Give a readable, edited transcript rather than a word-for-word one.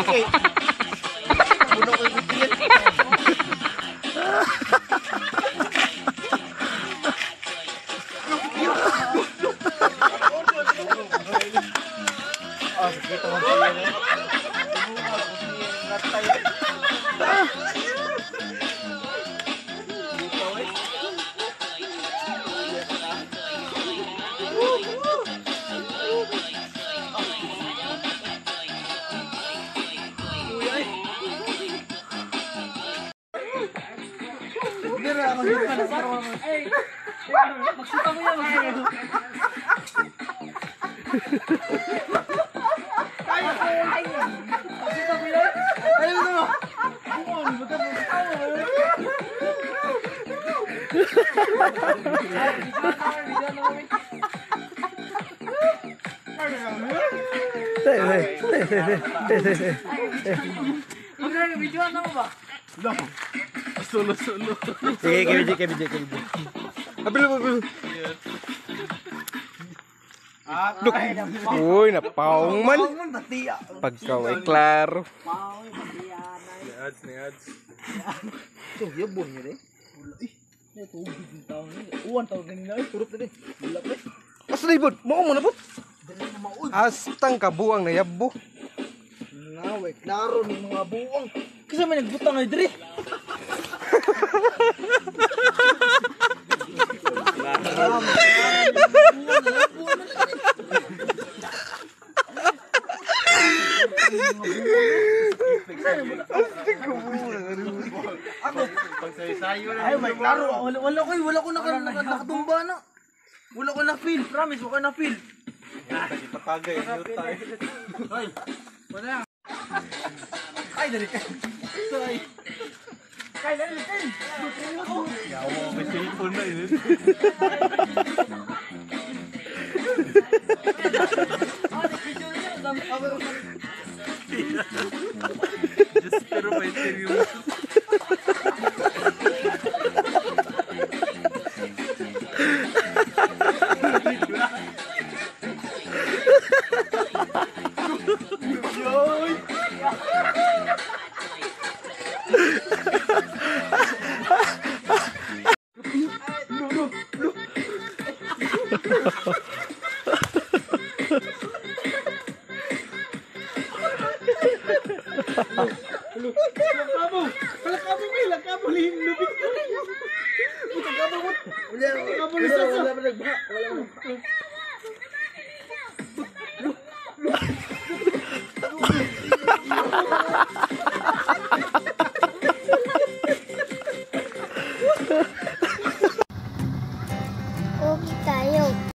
Puno ko yung bitin. Kita mo siya na. Magsita mo yan, magsita. Magsita mo yan. Ayaw na. Bukan, bukan mo. Videoan na mo ba? Solo. Sige, kebiji. Abil. Look. Uy, napaong man. Pagkaw ay klaro. Ni ads. Tuh, ya bon ya deh. Nih tuh bikin tahun ini. Uwan tahun ini nih turut deh. Gila deh. Asli bud, mau mana bud? Astang kabuang na yabo. Nawe, klaro nih mga buong. Kasi may nagbutang ay diri. Ay, may klaro. Wala ko nakatumba na. Wala ko na feel, promise, wala ko na feel. Patagay, Ay, wala. Ay, dali ka. Sorry. Kay, dali ka. yawo, may cellphone na yun. Ah, di video niya.